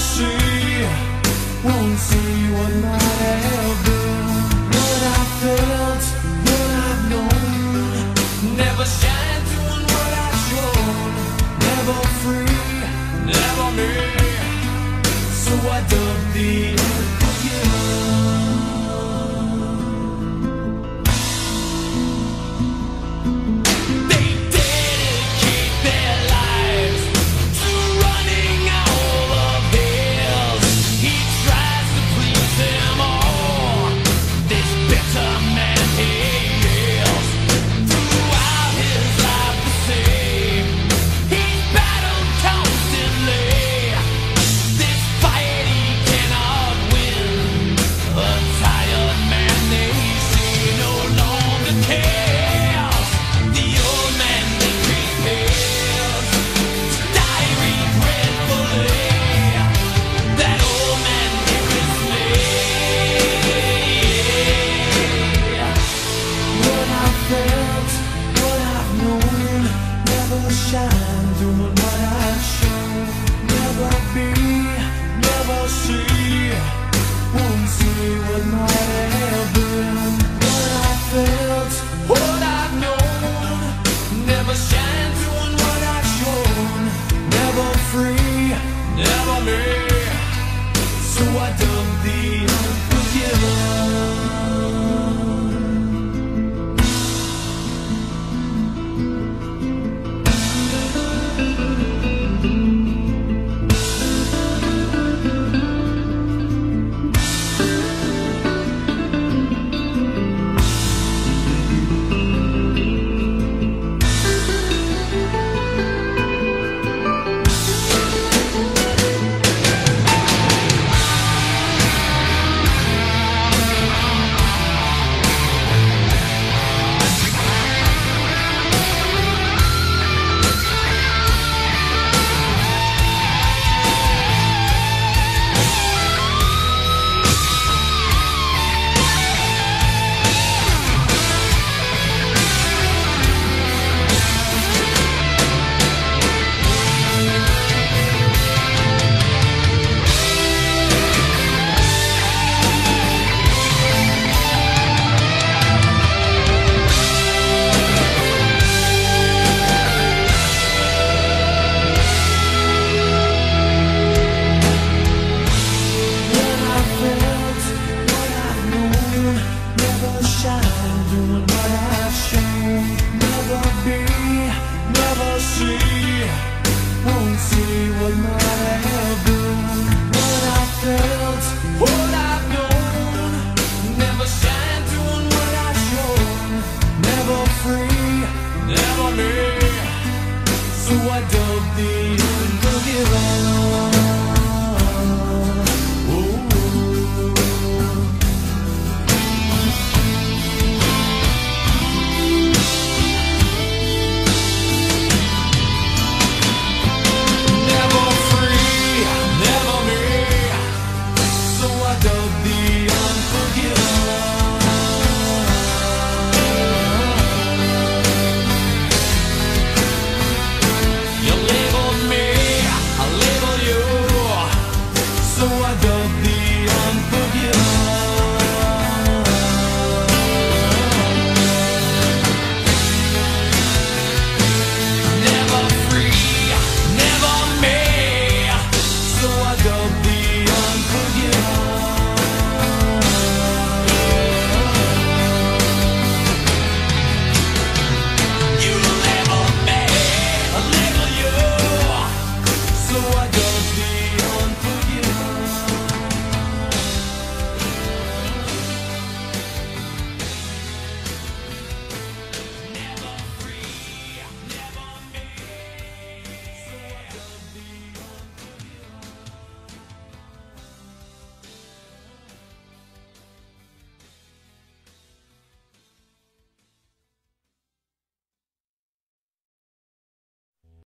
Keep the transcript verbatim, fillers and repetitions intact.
see, won't see what might have been. What I felt, what I've known, never shine doing what I've shown. Never free, never me, so I dug the earth again. Shine, doing what I've shown. Never be, never see, won't see what might have been. What I felt, what I've known, never shine, doing what I've shown. Never free, never me, so I dug the unforgiven. Won't see what might have been. What I felt, what I've known, never shine doing what I've shown. Never free, never me, so I dug the unforgiven. So I don't